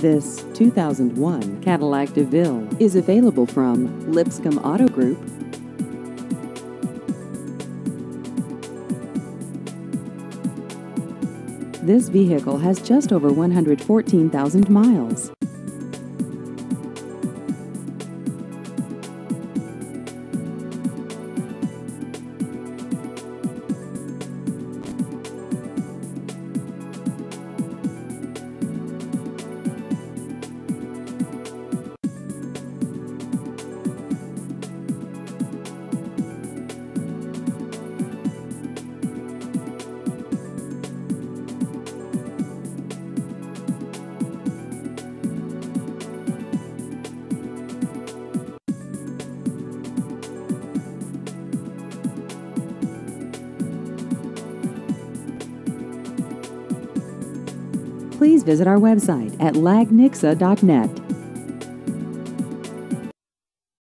This 2001 Cadillac DeVille is available from Lipscomb Auto Group. This vehicle has just over 114,000 miles. Please visit our website at lagnixa.net.